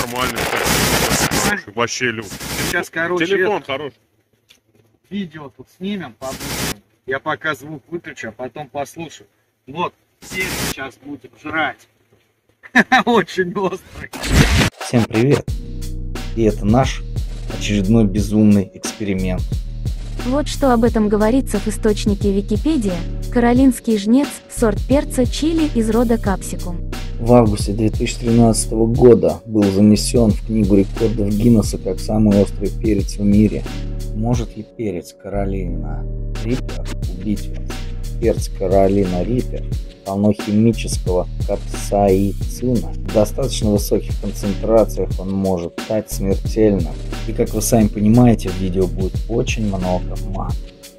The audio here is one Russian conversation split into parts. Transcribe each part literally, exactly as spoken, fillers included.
нормально. Вообще люк. Сейчас, короче, телефон это... хороший. Видео тут снимем, подумаем. Я пока звук выключу, а потом послушаю. Вот, все сейчас будем жрать. Очень острый. Всем привет! И это наш очередной безумный эксперимент. Вот что об этом говорится в источнике Википедия. Каролинский жнец, сорт перца чили из рода капсикум. В августе две тысячи тринадцатого года был занесен в книгу рекордов Гиннесса как самый острый перец в мире. Может ли перец Каролина Риппер убить вас? Перец Каролина Риппер полно химического капсаицина. В достаточно высоких концентрациях он может стать смертельным. И как вы сами понимаете, в видео будет очень много мат.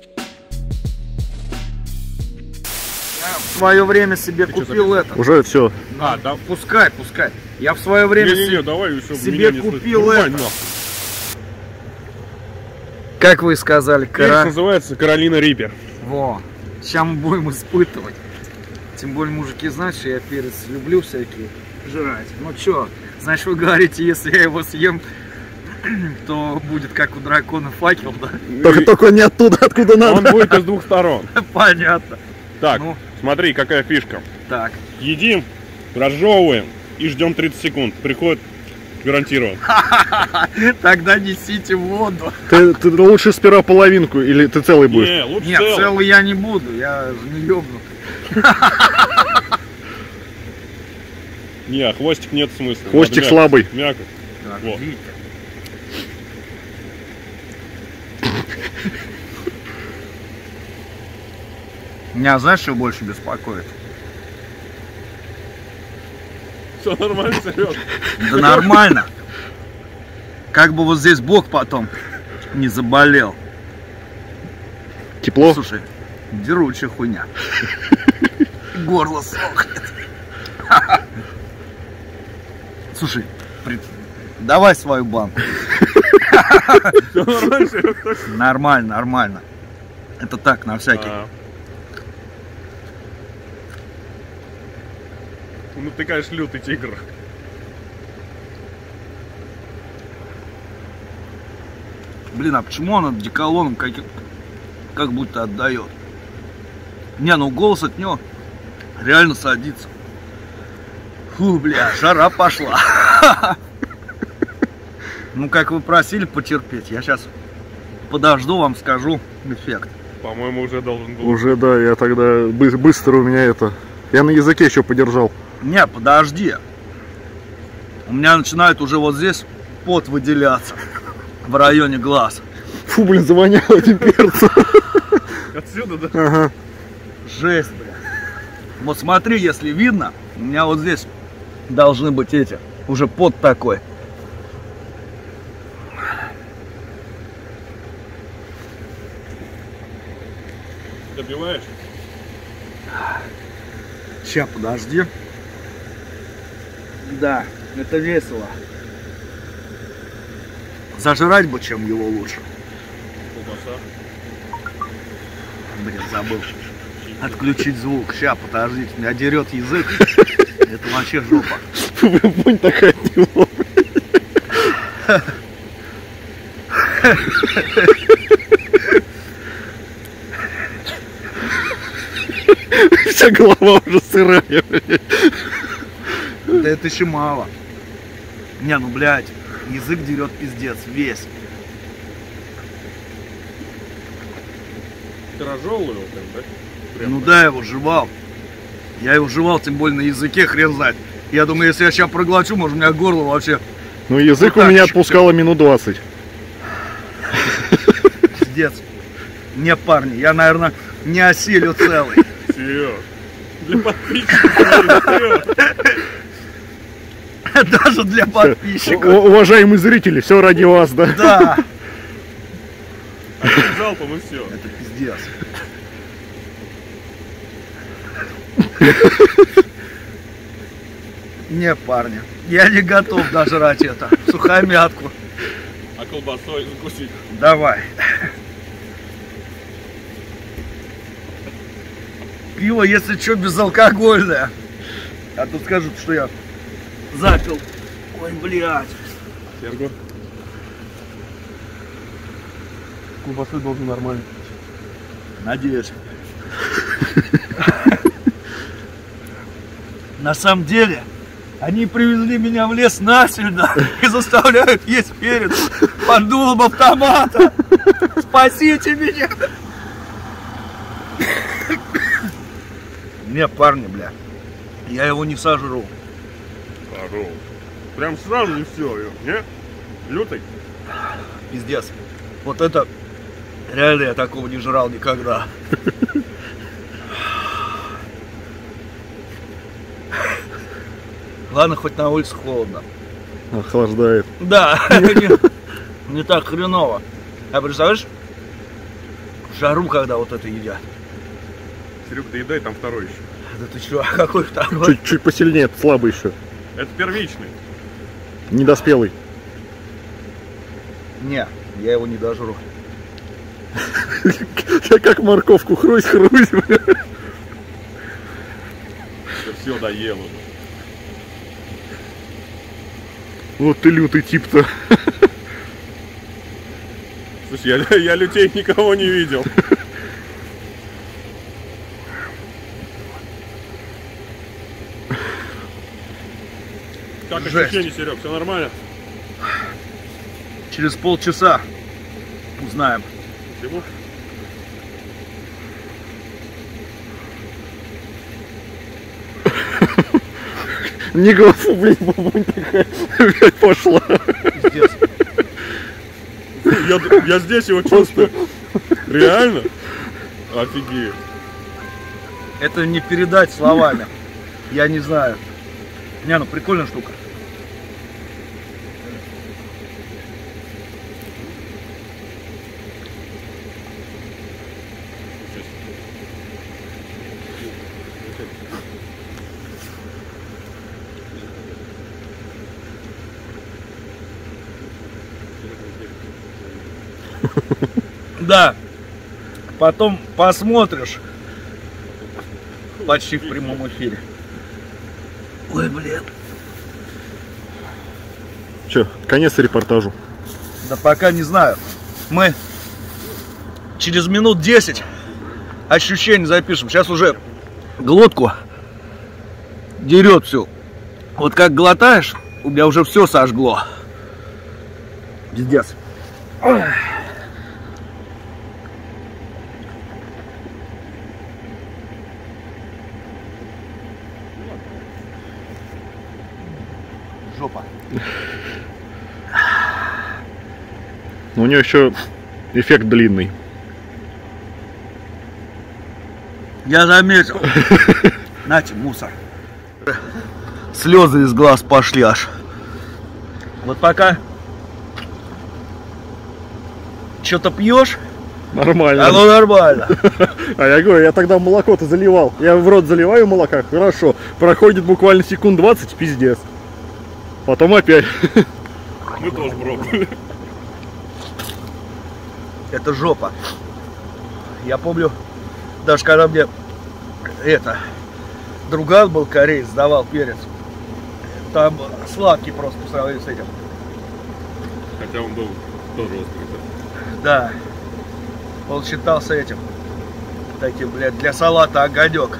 Я в свое время себе Ты купил это. Уже все. А, да, пускай, пускай. Я в свое время не, не, не, се... давай, себе купил это. Нахуй. Как вы сказали, Кара... называется Каролина Риппер. Во. Сейчас мы будем испытывать. Тем более мужики знают, что я перец люблю всякие жрать. Ну чё, значит вы говорите, если я его съем, то будет как у дракона факел, да? Только, и... только не оттуда, откуда надо. Он будет из двух сторон. Понятно. Так, ну, смотри, какая фишка. Так. Едим, разжевываем и ждем тридцать секунд. Приходит гарантирован. Тогда несите воду. Ты, ты лучше сперва половинку или ты целый будешь? Не, лучше Нет, целый. целый я не буду, я же не ёбнутый. Не, а хвостик нет смысла. Хвостик слабый. Мякоть. Вот. Меня знаешь, что больше беспокоит? Все нормально, Сереж? Да нормально. Как бы вот здесь бок потом не заболел. Тепло? Слушай, деручая хуйня. Горло сохнет. Слушай, при... давай свою банку. Все нормально, Сереж? Нормально, нормально. Это так, на всякий. А. Ну ты, конечно, лютый тигр. Блин, а почему он одеколоном как, как будто отдает? Не, ну голос от него реально садится. Фу, бля, жара пошла. Ну, как вы просили потерпеть, я сейчас подожду, вам скажу эффект. По-моему, уже должен был. Уже, да, я тогда быстро у меня это... Я на языке еще подержал. Не, подожди. У меня начинает уже вот здесь пот выделяться. В районе глаз. Фу, блин, завоняло этим перцем. Отсюда, да? Ага. Жесть, бля. Вот смотри, если видно, у меня вот здесь должны быть эти. Уже пот такой. Добиваешь? Сейчас, подожди. Да, это весело. Зажрать бы, чем его лучше. Колбаса. Блин, забыл. Отключить звук. Сейчас, подождите, меня дерет язык. Это вообще жопа. Вонь такая от него. Вся голова уже сырая. Да это еще мало. Не, ну блядь, язык дерет пиздец, весь. Ты разжевывал его прям, да? Прям, ну да, я его жевал. Я его жевал, тем более на языке, хрен знает. Я думаю, если я сейчас проглочу, может у меня горло вообще... Ну язык вот у меня отпускало минут двадцать. Пиздец. Не, парни, я, наверное, не осилю целый. Серьез. Для подписчиков. Даже для подписчиков. Уважаемые зрители, все ради вас, да? Да. Одним залпом и все. Это пиздец. Не, парни, я не готов дожрать это. Сухомятку. А колбасой закусить? Давай. Пиво, если что, безалкогольное. А то скажут, что я запил Ой, блядь. Серго. Колбасы должен нормально. Надеюсь. На самом деле, они привезли меня в лес насильно и заставляют есть перец под дулом автомата. Спасите меня! Не, парни, бля, я его не сожру. Здорово. Прям сразу и все, не? Лютый? Пиздец. Вот это реально я такого не жрал никогда. Ладно, хоть на улице холодно. Охлаждает. Да, не, не так хреново. А представляешь, в жару, когда вот это едят. Серег, доедай, там второй еще. Да ты чё, а какой второй? Чуть-чуть посильнее, слабый еще. Это первичный. Недоспелый. Не, я его не дожру. Я как морковку хрусь-хрусь, бля. Все доел уже. Вот ты лютый тип-то. Слушай, я, я лютей никого не видел. Как Жесть. ощущение, Серег, все нормально? Через полчаса узнаем. Почему? Не голосу, блин, бабунь такая опять пошла. Пиздец. Я, я здесь его чувствую. Реально? Офигеть. Это не передать словами. Я не знаю. Не, ну прикольная штука. Да. Потом посмотришь. Почти в прямом эфире. Ой, блин. Че, конец репортажу. Да пока не знаю. Мы через минут десять ощущения запишем. Сейчас уже глотку дерет всю. Вот как глотаешь, у меня уже все сожгло. Пиздец. Жопа. Но у нее еще эффект длинный. Я заметил. Нате, мусор. Слезы из глаз пошли аж. Вот пока что-то пьешь, Нормально. оно нормально. А я говорю, я тогда молоко-то заливал. Я в рот заливаю молока, хорошо. Проходит буквально секунд двадцать, пиздец. Потом опять. Мы тоже пробовали. Это жопа. Я помню, даже когда мне это друган был кореец, сдавал перец, там сладкий просто по сравнению с этим. Хотя он был тоже острый. Да. Он считался этим. Таким, блядь, для салата огонек.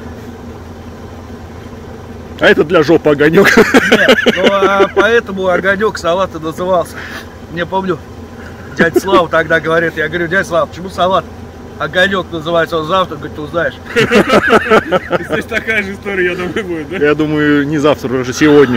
А это для жопы огонек. Нет, ну а поэтому огонек салата назывался. Не помню, дядя Слава тогда говорит, я говорю, дядя Слава, почему салат огонек называется? Он завтра, говорит, ты узнаешь. Здесь такая же история, я думаю, будет, да? Я думаю, не завтра, уже сегодня.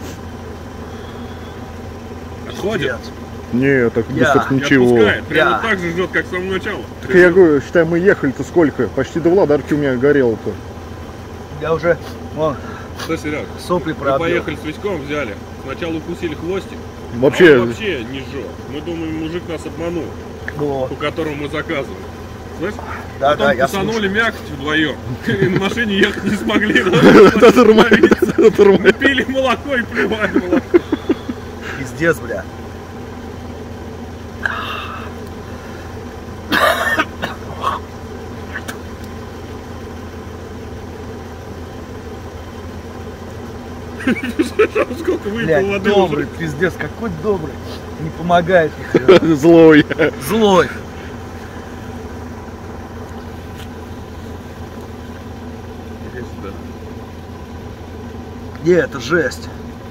Отходит? Не, так Я. быстро Не ничего. отпускает. Прямо Я. так же ждет, как с самого начала. Так я говорю, считай, мы ехали-то сколько? Почти до Владарки у меня горело-то. Я уже, вон, Что, Серег? сопли Мы пробил. поехали с Витьком, взяли. Сначала укусили хвостик, а Вообще, он вообще не жжет. Мы думаем, мужик нас обманул, Ну, по которому мы заказывали. Слышь? да, Потом да, я кусанули слушаю. мякоть вдвоем. И на машине ехать не смогли. это нормально, это нормально. Пили молоко и плевали молоко. Пиздец, бля. Сколько выпил Блядь, воды добрый, уже. пиздец, какой добрый. Не помогает ни хрена. Злой. Злой. Не, это жесть.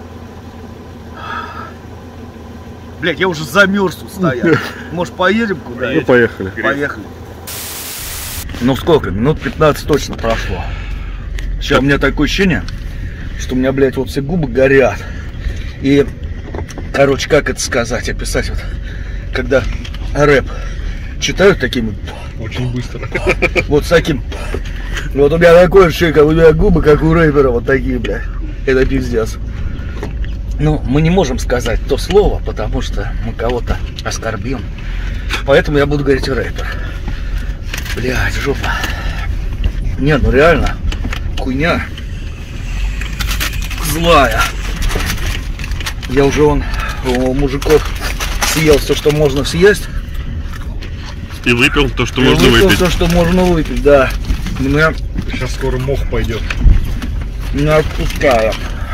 Блядь, я уже замерз тут стоять. Может, поедем Ну, куда-нибудь? поехали. Поехали. Ну сколько? Минут пятнадцать точно прошло. Сейчас у меня такое ощущение, что у меня, блядь, вот все губы горят. И, короче, как это сказать, описать вот, когда рэп читают такими... Очень быстро. Вот с таким... Вот у меня такое ощущение, как у меня губы, как у рэпера, вот такие, блядь. Это пиздец. Ну, мы не можем сказать то слово, потому что мы кого-то оскорбим. Поэтому я буду говорить рэпер. Блядь, жопа. Не, ну реально, хуйня злая. Я уже он у мужиков съел все, что можно съесть. И выпил то, что И можно выпил выпить. все, что можно выпить, да. Меня Сейчас скоро мох пойдет. не отпускает.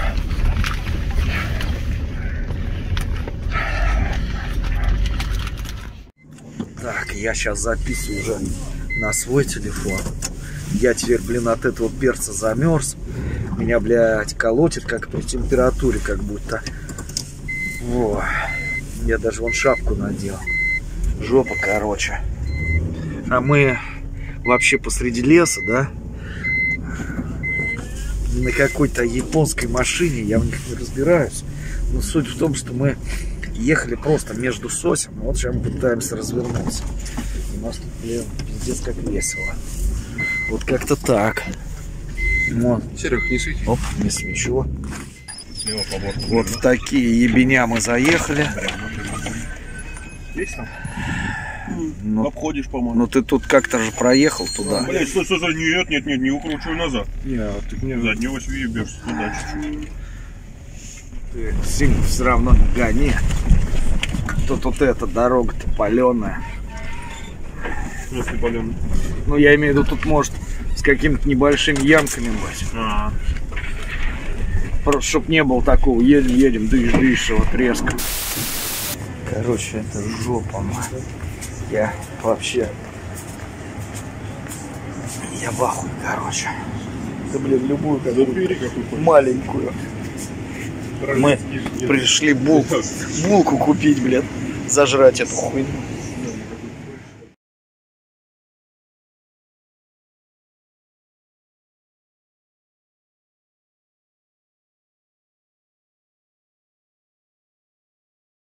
Так, я сейчас записываю уже на свой телефон. Я теперь, блин, от этого перца замерз. Меня, блядь, колотит, как при температуре, как будто. Во. Я даже вон шапку надел. Жопа, короче. А мы вообще посреди леса, да? На какой-то японской машине, я в них не разбираюсь. Но суть в том, что мы ехали просто между сосен. Вот сейчас мы пытаемся развернуться. У нас тут, блин, пиздец как весело. Вот как-то так. Вот. Серег, не свети. Оп, не свечу. Слева по борту. Вот в такие ебеня мы заехали. Есть там? Ну, Обходишь, по-моему. ну ты тут как-то же проехал туда. Блять, стой, стой, стой, нет, нет, нет, не укручивай назад. Не, ты мне Заднюю ось въебешься туда чуть-чуть. ты сильно все равно не гони. Тут вот эта дорога-то паленая. Если палёный. Ну, я имею в виду, тут может с какими-то небольшими ямками быть. А, Просто чтоб не было такого, едем, едем, дышь, дышь, вот резко. Короче, это жопа, мать. Я вообще... Я в ахуе, короче. Да, блин, любую какую-то маленькую. Мы пришли булку, булку купить, блин, зажрать эту хуйню.